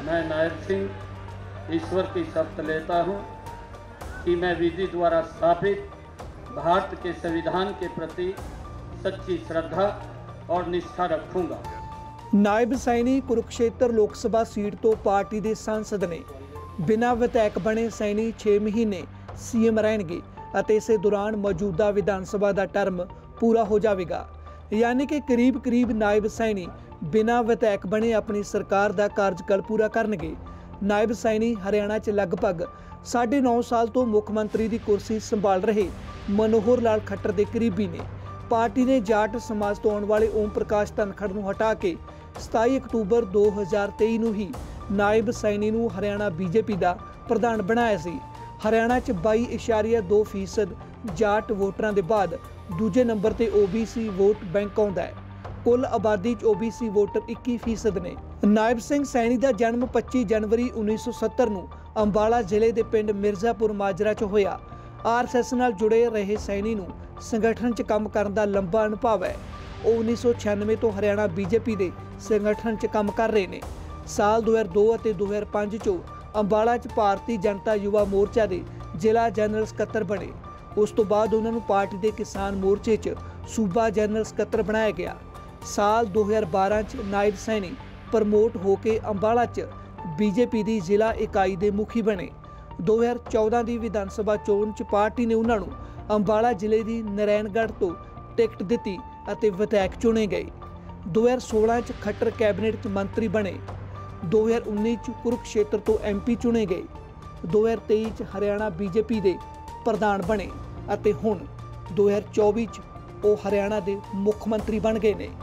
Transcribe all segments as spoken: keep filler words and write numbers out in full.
मैं नायब सिंह ईश्वर की शपथ लेता हूँ कि मैं विधि द्वारा स्थापित भारत के संविधान के प्रति सच्ची श्रद्धा और निष्ठा रखूँगा। नायब सैनी कुरुक्षेत्र लोक सभा सीट तो पार्टी के सांसद ने। बिना विधायक बने सैनी छे महीने सीएम रहणगे ਅਤੇ इस दौरान मौजूदा विधान सभा का टर्म पूरा हो जाएगा। यानी कि करीब करीब नायब सैनी बिना विधायक बने अपनी सरकार का कार्यकाल पूरा करनगे। नायब सैनी हरियाणा च लगभग साढ़े नौ साल तो मुख मंत्री की कुर्सी संभाल रहे मनोहर लाल खट्टर के करीबी ने। पार्टी ने जाट समाज तो आने वाले ओम प्रकाश धनखड़ को हटा के सताई अक्तूबर दो हज़ार तेई नूं ही नायब सैनी नूं हरियाणा बीजेपी का प्रधान बनाया सी। हरियाणा च बाई इशारिया दो फीसद जाट वोटरां दे बाद दूजे नंबर ते ओबीसी वोट बैंक आउंदा है। कुल आबादी च ओबीसी वोटर इक्की फीसद ने। नायब सिंह सैनी का जन्म पच्ची जनवरी उन्नीस सौ सत्तर नूं अंबाला जिले के पिंड मिर्जापुर माजरा च होया। आर एस एस नाल जुड़े रहे सैनी नूं संगठन च काम करन दा लंबा अनुभव है। ਉਹ उन्नीस सौ छियानवे तो हरियाणा बीजेपी के संगठन च काम कर रहे हैं। साल दो हज़ार दो और दो हज़ार पाँच चो अंबाला च भारतीय जनता युवा मोर्चा के जिला जनरल सकत्तर बने। उस तो बाद उन्होंने पार्टी के किसान मोर्चे च सूबा जनरल सकत्तर बनाया गया। साल दो हज़ार बारह च नायब सैनी प्रमोट होकर अंबाला च बीजेपी की जिला इकाई के मुखी बने। दो हज़ार चौदह की विधान सभा चोन च पार्टी ने उन्होंने अंबाला जिले की नारायणगढ़ तो टिकट दी ਅਤੇ ਵਿਧਾਇਕ चुने गए। दो हज़ार सोलह च खट्टर कैबिनेट च मंत्री बने। दो हज़ार उन्नीस च कुरुक्षेत्र तो एम पी चुने गए। दो हज़ार तेई च हरियाणा बीजेपी के प्रधान बने ਅਤੇ ਹੁਣ दो हज़ार चौबीस च वो हरियाणा के मुख मंत्री बन गए ने।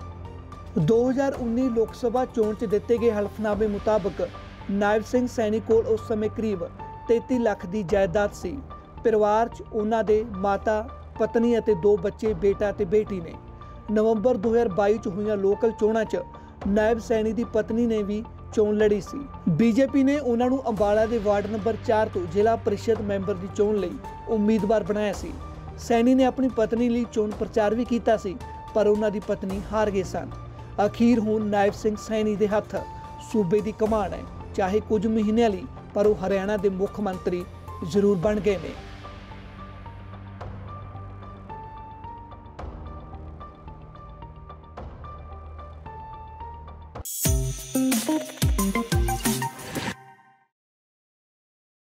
दो हज़ार उन्नीस लोक सभा चोन च दिते गए हल्फनामे मुताबक नायब सिंह सैनी कोल उस समय करीब तैंती लाख की जायदाद सी। परिवार च उन्हां दे माता पत्नी ਅਤੇ दो बच्चे बेटा ते बेटी ने। नवंबर दो हज़ार बाईस च हुई लोकल चोणां च नायब सैनी की पत्नी ने भी चोन लड़ी सी। बीजेपी ने उन्होंने अंबाला के वार्ड नंबर चार तो जिला परिषद मैंबर की चोन लई उम्मीदवार बनाया सी। सैनी ने अपनी पत्नी लिए चोन प्रचार भी किया सी, पर उन्हां दी पत्नी हार गए सन। अखीर हुण नायब सिंह सैनी के हथ सूबे की कमान है। चाहे कुछ महीनों लिए, पर वो हरियाणा के मुख मंत्री जरूर बन गए ने। Thank you.